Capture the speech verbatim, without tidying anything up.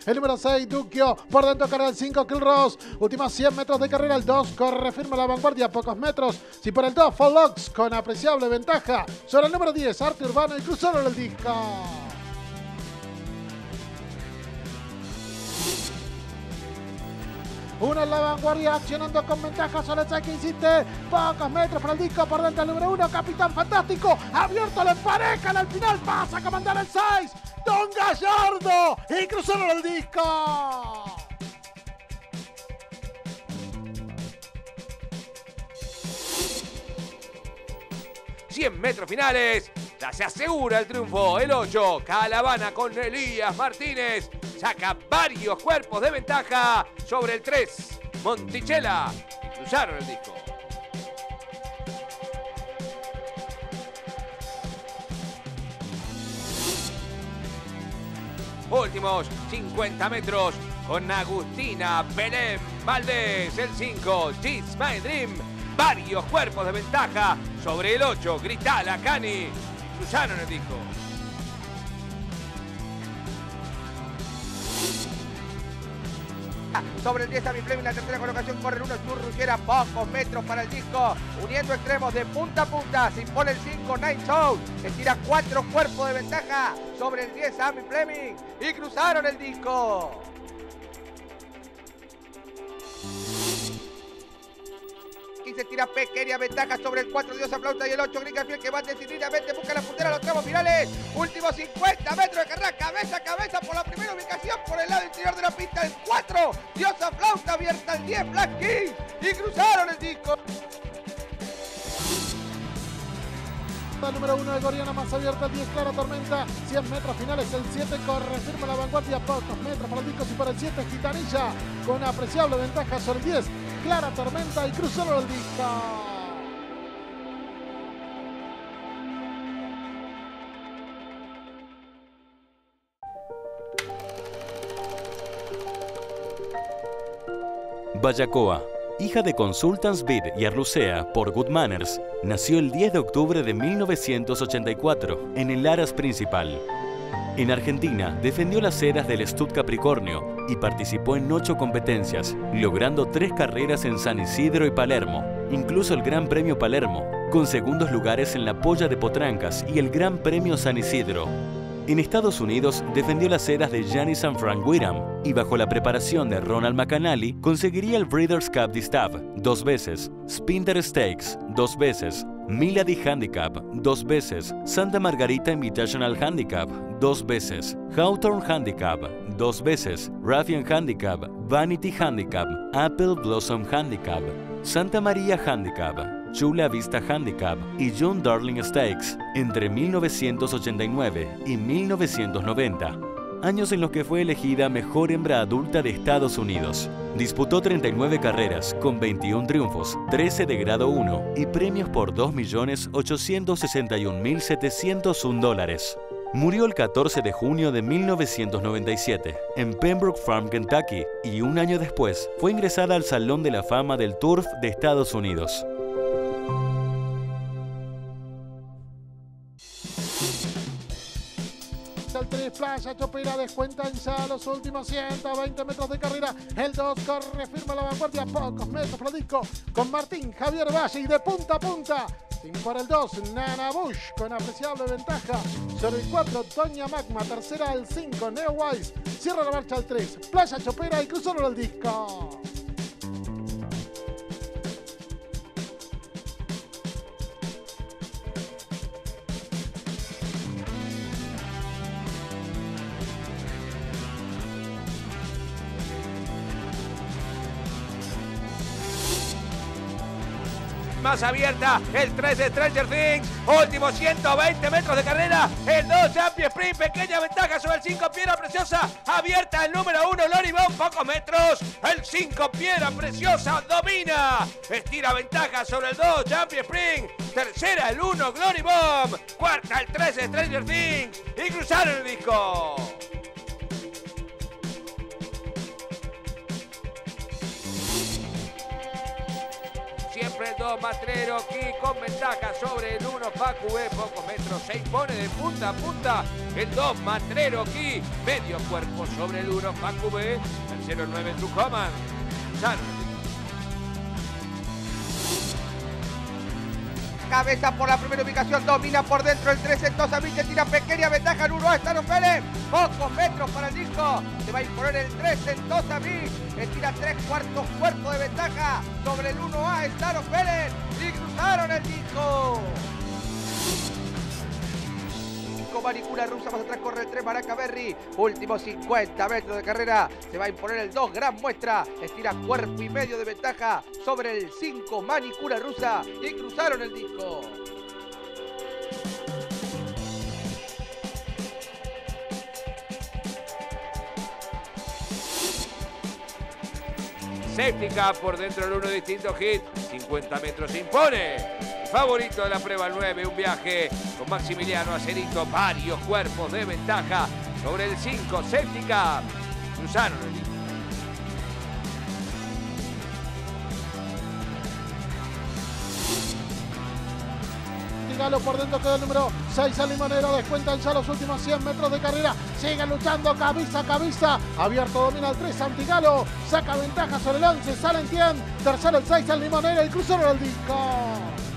El número seis, Ducchio. Por dentro carga el cinco, Kilross. Últimos cien metros de carrera. El dos corre firme la vanguardia. Pocos metros. Si por el dos, Follux con apreciable ventaja sobre el número diez, Arte Urbano, y cruzaron el disco. Uno en la vanguardia, accionando con ventaja sobre el seis que insiste. Pocos metros para el disco, por dentro el número uno, Capitán Fantástico. Abierto, le emparejan al final, pasa a comandar el seis, Don Gallardo. Y cruzaron el disco. cien metros finales. Ya se asegura el triunfo. El ocho, Calavana con Elías Martínez. Saca varios cuerpos de ventaja sobre el tres, Monticello. Cruzaron el disco. Últimos cincuenta metros con Agustina Belén Valdés. El cinco, She's My Dream. Varios cuerpos de ventaja sobre el ocho, Gritala Cani. Cruzaron el disco. Sobre el diez, Amy Fleming, la tercera colocación, corre el uno, Churruchera, pocos metros para el disco, uniendo extremos de punta a punta, se impone el cinco, Nine Show, estira cuatro cuerpos de ventaja sobre el diez, Amy Fleming, y cruzaron el disco. Se tira pequeña ventaja sobre el cuatro, Diosa Flauta, y el ocho, Greenfield, que va decididamente, busca la puntera, los tramos finales. Últimos cincuenta metros de carrera, cabeza a cabeza por la primera ubicación por el lado interior de la pista. El cuatro, Diosa Flauta, abierta el diez, Black King, y cruzaron el disco. El número uno de Goriana, más abierta, el diez, Clara Tormenta, cien metros finales, el siete corre firme la vanguardia, pocos metros para el disco, y por el siete, Gitanilla, con apreciable ventaja sobre el diez, Clara Tormenta, y cruzaron el disco. Bayacoa, hija de Consultants Bid y Arlucea por Good Manners, nació el diez de octubre de mil novecientos ochenta y cuatro en el Aras Principal. En Argentina defendió las eras del Stud Capricornio y participó en ocho competencias, logrando tres carreras en San Isidro y Palermo, incluso el Gran Premio Palermo, con segundos lugares en la Polla de Potrancas y el Gran Premio San Isidro. En Estados Unidos defendió las eras de Gianni San Frank Whigham y bajo la preparación de Ronald McAnally conseguiría el Breeders' Cup Distav dos veces, Spinter Stakes dos veces, Milady Handicap dos veces, Santa Margarita Invitational Handicap dos veces, Hawthorne Handicap dos veces, Raffian Handicap, Vanity Handicap, Apple Blossom Handicap, Santa María Handicap, Chula Vista Handicap y John Darling Stakes entre mil novecientos ochenta y nueve y mil novecientos noventa, años en los que fue elegida mejor hembra adulta de Estados Unidos. Disputó treinta y nueve carreras con veintiún triunfos, trece de grado uno y premios por dos millones ochocientos sesenta y un mil setecientos uno dólares. Murió el catorce de junio de mil novecientos noventa y siete en Pembroke Farm, Kentucky, y un año después fue ingresada al Salón de la Fama del Turf de Estados Unidos. El tres, Playa Chopera, descuentan ya los últimos ciento veinte metros de carrera. El dos corre firme la vanguardia, pocos metros para el disco, con Martín Javier Valle, y de punta a punta por el dos, Nana Bush, con apreciable ventaja sobre el cuatro, Doña Magma. Tercera el cinco, Neo Wise. Cierra la marcha el tres, Playa Chopera, y cruzaron el disco. Más abierta, el tres de Stranger Things, últimos ciento veinte metros de carrera, el dos Champion Sprint, pequeña ventaja sobre el cinco Piedra Preciosa, abierta el número uno Lori Bomb, pocos metros, el cinco Piedra Preciosa domina, estira ventaja sobre el dos Champion Sprint, tercera el uno Glory Bomb, cuarta el tres de Stranger Things, y cruzaron el disco. cien siempre el dos Matrero aquí con ventaja sobre el uno Facu B, pocos metros, se impone de punta a punta el dos Matrero aquí, medio cuerpo sobre el uno Facu B, tercero el nueve Trucoman, Sano. Cabeza por la primera ubicación, domina por dentro el trece, Tosa Villa tira pequeña ventaja en uno A, Staro Pérez, pocos metros para el disco, se va a imponer el trece en Tosa Villa, estira tres cuartos cuerpo de ventaja sobre el uno A, Staro Pérez, y cruzaron el disco. Manicura rusa, más atrás corre el tres Maraca Berry, últimos cincuenta metros de carrera, se va a imponer el dos Gran Muestra, estira cuerpo y medio de ventaja sobre el cinco Manicura rusa y cruzaron el disco. Séptica por dentro del uno distinto hit, cincuenta metros se impone. Favorito de la prueba el nueve, un viaje con Maximiliano Acerito, varios cuerpos de ventaja sobre el cinco, Séptica, cruzaron el disco. Galo por dentro queda el número seis, el Limonero, descuentan ya los últimos cien metros de carrera, siguen luchando cabeza a cabeza, abierto domina el tres, Santigalo, saca ventaja sobre el once, Salentien, tercero el seis, el Limonero y cruzaron el disco.